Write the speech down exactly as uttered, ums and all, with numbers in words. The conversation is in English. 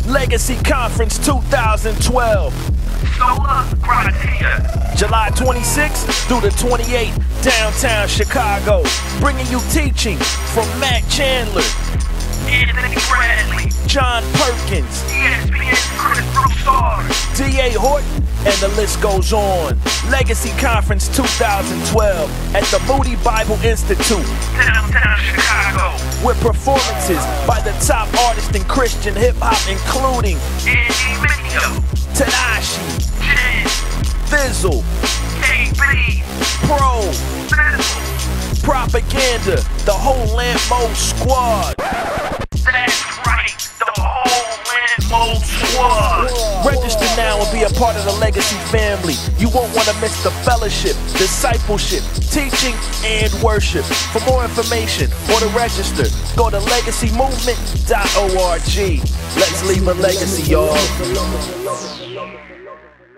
Legacy Conference two thousand twelve. Sola, Gratia. July twenty-sixth through the twenty-eighth, downtown Chicago. Bringing you teaching from Matt Chandler, Anthony Bradley, John Perkins, E S P N Chris Broussard, D A Horton, and the list goes on. Legacy Conference two thousand twelve at the Moody Bible Institute, downtown Chicago. with performances by the top artists in Christian hip-hop, including Andy Mineo, Tanashi, Jen, Fizzle, K B, Pro, Fizzle. Propaganda, the whole Lambo squad. That's right, the whole Lambo squad. Register now and be a part of the Legacy family. You won't want to miss the fellowship, discipleship, teaching, and worship. For more information or to register, go to legacy movement dot org. Let's leave a legacy, y'all.